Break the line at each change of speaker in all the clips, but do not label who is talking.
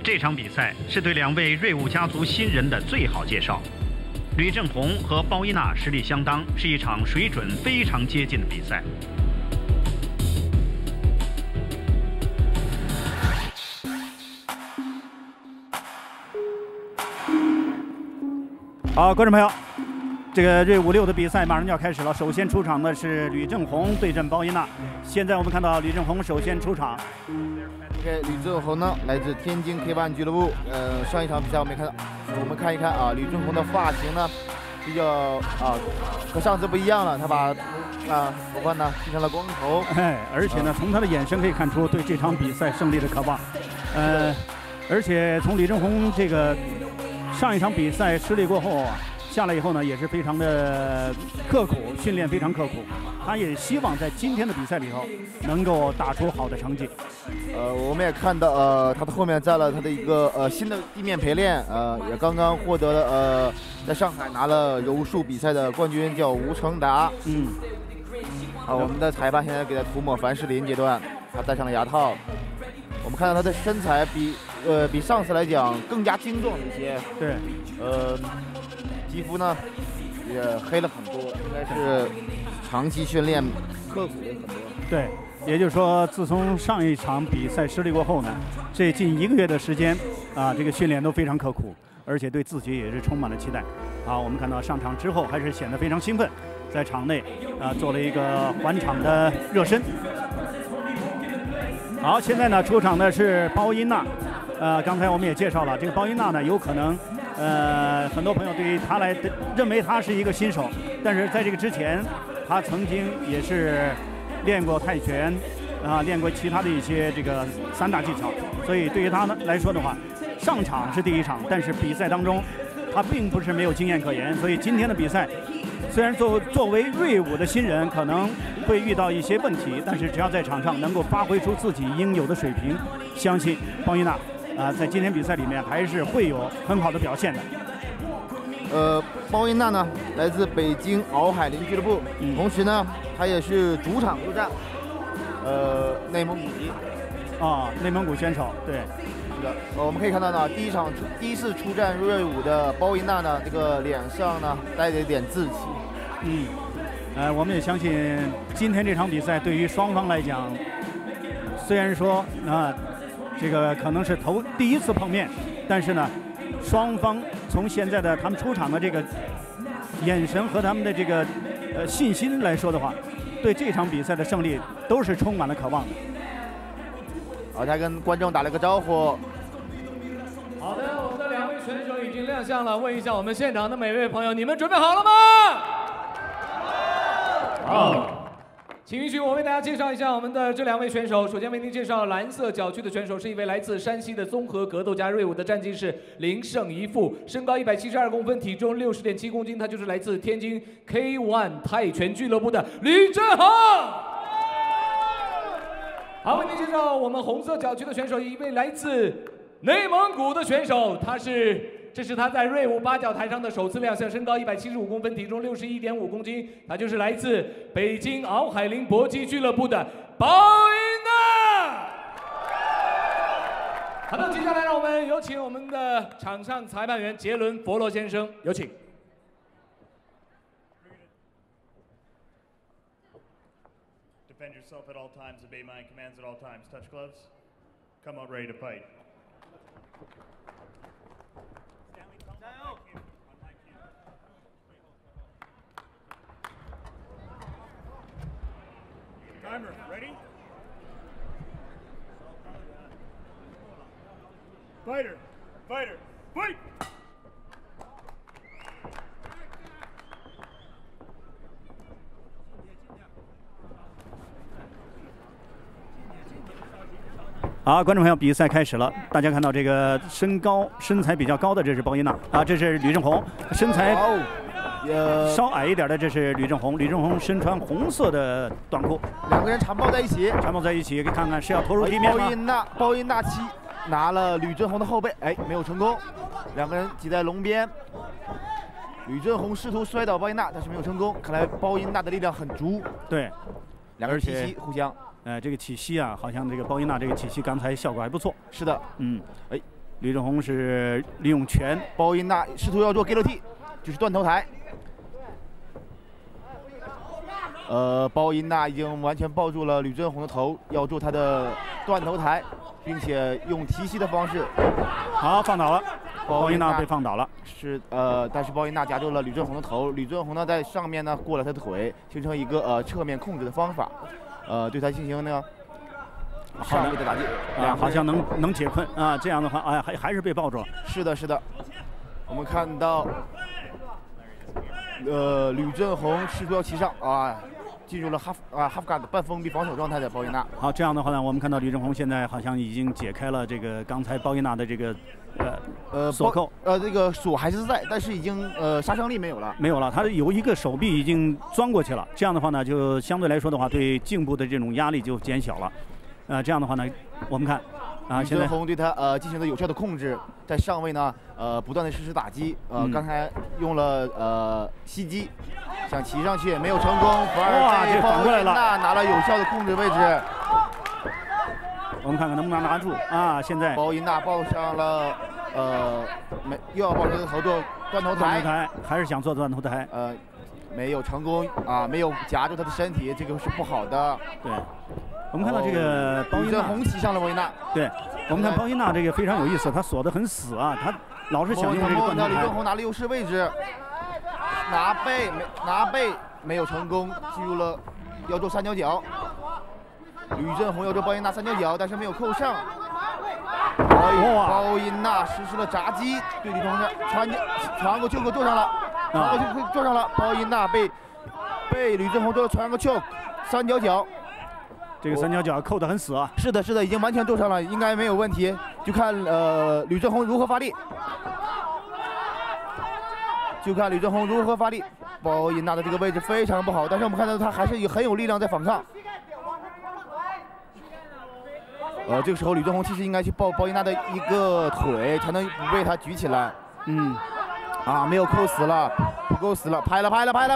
这场比赛是对两位瑞武家族新人的最好介绍。吕正红和包伊娜实力相当，是一场水准非常接近的比赛。
好，观众朋友，这个瑞武6的比赛马上就要开始了。首先出场的是吕正红对阵包伊娜。现在我们看到吕正红首先出场。
吕正红呢，来自天津 K1 俱乐部。上一场比赛我们看一看啊，吕正红的发型呢，比较和上次不一样了，他把头发呢剃成了光头。
而且呢，从他的眼神可以看出对这场比赛胜利的渴望。而且从吕正红这个上一场比赛失利过后下来以后呢，也是非常的刻苦，训练非常刻苦。他也希望在今天的比赛里头能够打出好的成绩。
我们也看到他的后面在了他的一个新的地面陪练，也刚刚获得了在上海拿了柔术比赛的冠军，叫吴成达。我们的裁判现在给他涂抹凡士林阶段，他戴上了牙套。我们看到他的身材比上次来讲更加精壮一些。
对，
皮肤呢也黑了很多，应该是长期训练刻苦了很多。
对，也就是说，自从上一场比赛失利过后呢，这近1个月的时间这个训练都非常刻苦，而且对自己也是充满了期待。我们看到上场之后还是显得非常兴奋，在场内做了一个缓场的热身。好，现在呢出场的是包伊娜。刚才我们也介绍了，这个包伊娜呢有可能很多朋友对于他认为他是一个新手，但是在这个之前，他曾经也是练过泰拳，练过其他的一些这个散打技巧，所以对于他来说的话，上场是第一场，但是比赛当中他并不是没有经验可言，所以今天的比赛虽然作为瑞武的新人可能会遇到一些问题，但是只要在场上能够发挥出自己应有的水平，相信包伊娜在今天比赛里面还是会有很好的表现的。
包伊娜呢，来自北京敖海林俱乐部，同时呢，他也是主场作战，内蒙古籍。
内蒙古选手，对，
是的。我们可以看到呢，第一次出战瑞武的包伊娜呢，这个脸上呢带着一点稚气。
我们也相信今天这场比赛对于双方来讲，虽然说这个可能是第一次碰面，但是呢，双方从现在的他们出场的这个眼神和他们的这个信心来说的话，对这场比赛的胜利都是充满了渴望的。
好，他跟观众打了个招呼。
好的，我们的2位选手已经亮相了。问一下我们现场的每位朋友，你们准备好了吗？好，请允许我为大家介绍一下我们的这2位选手。首先为您介绍蓝色角区的选手，是一位来自山西的综合格斗家瑞武的战绩是0胜1负，身高172公分，体重60.7公斤，他就是来自天津 K1 泰拳俱乐部的吕正红。好，为您介绍我们红色角区的选手，一位来自内蒙古的选手，这是他在瑞武8角台上的首次亮相，身高175公分，体重61.5公斤，他就是来自北京敖海林搏击俱乐部的包伊娜。好的，接下来让我们有请我们的场上裁判员杰伦·佛罗先生，有请。
Defend yourself at all times, obey my commands at all times. Touch gloves. Come out ready to fight. Timer, ready? Fighter, fighter, fight!
好，观众朋友，比赛开始了。大家看到这个身材比较高的，这是包伊娜这是吕正红，身材稍矮一点的，这是吕正红。吕正红身穿红色的短裤
，2个人缠抱在一起，
看看是要拖入地面吗？
包伊娜拿了吕正红的后背，没有成功，2个人挤在笼边。吕正红试图摔倒包伊娜，但是没有成功。看来包伊娜的力量很足。
对
，2个人起膝互相。
这个起膝好像这个包伊娜这个起膝刚才效果还不错。
是的，
吕正宏是利用拳，
包音娜试图要做 guillotine， 就是断头台。包音娜已经完全抱住了吕正宏的头，要做他的断头台，并且用提膝的方式。
好，放倒了。包音娜被放倒了。
是但是包音娜夹住了吕正宏的头，吕正宏呢在上面呢过了他的腿，形成一个侧面控制的方法，对他进行呢上位的打击。
好像能解困啊，这样的话还是被抱住了。
是的，是的。我们看到吕正宏试图要骑上进入了哈弗嘎的半封闭防守状态的包音娜。
好，这样的话呢，我们看到吕正宏现在好像已经解开了这个刚才包音娜的这个锁扣。
这个锁还是在，但是已经杀伤力没有了。
没有了，他有一个手臂已经钻过去了。这样的话呢，就相对来说的话，对颈部的这种压力就减小了。这样的话呢，我们看
吕正宏对他进行了有效的控制，在上位呢不断的实施打击。刚才用了膝击。想骑上去没有成功，反而被包音娜拿了有效的控制位置。
我们看看能不能拿住啊！现在
包音娜抱上了又要抱这个头做断头台，
还是想做断头台，
没有成功没有夹住他的身体，这个是不好的。
对，我们看到这个包音娜，
红骑上了包音娜。
对，我们看包音娜这个非常有意思，他锁得很死啊，他老是想用这个断头台。
吕正宏拿了优势位置。拿背没有成功，进入了要做三角脚。吕正宏要做包音娜三角脚，但是没有扣上。包音娜实施了夹击，对吕正宏传过choke做上了，做上了。包音娜被吕正宏做了传个choke三角脚。
这个三角脚扣得很死啊！
是的，是的，已经完全做上了，应该没有问题。就看吕正宏如何发力。包音娜的这个位置非常不好，但是我们看到他还是很有力量在反抗。这个时候吕正宏其实应该去抱包音娜的一个腿，才能不被他举起来。没有扣死了，不够死了，拍了。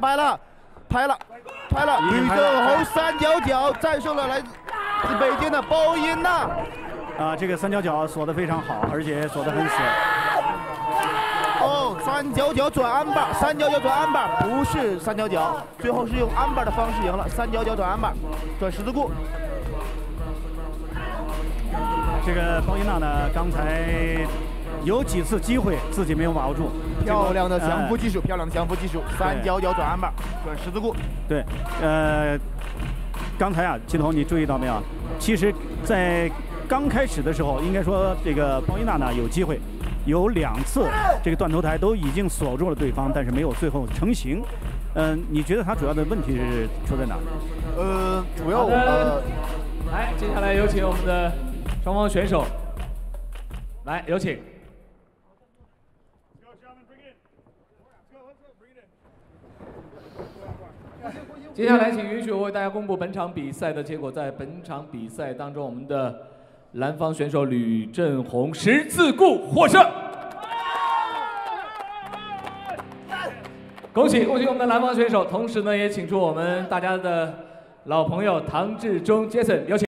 吕正宏三角脚战胜了来自北京的包音娜。
这个三角脚锁得非常好，而且锁得很死。
三角脚转安巴，三角脚转安巴不是三角脚，最后是用安巴的方式赢了。三角脚转安巴，转十字固。
这个包音娜呢，刚才有几次机会自己没有把握住，
漂亮的降服技术，三角脚转安巴，转十字固。
对，刚才季彤你注意到没有？其实，在刚开始的时候，应该说这个包音娜呢有机会。有2次这个断头台都已经锁住了对方，但是没有最后成型。你觉得他主要的问题是出在哪？
主要
来，接下来有请我们的双方选手，来有请。接下来，请允许我为大家公布本场比赛的结果。在本场比赛当中，我们的蓝方选手吕正宏十字固获胜，恭喜我们的蓝方选手！同时呢，也请出我们大家的老朋友唐志忠 Jason， 有请。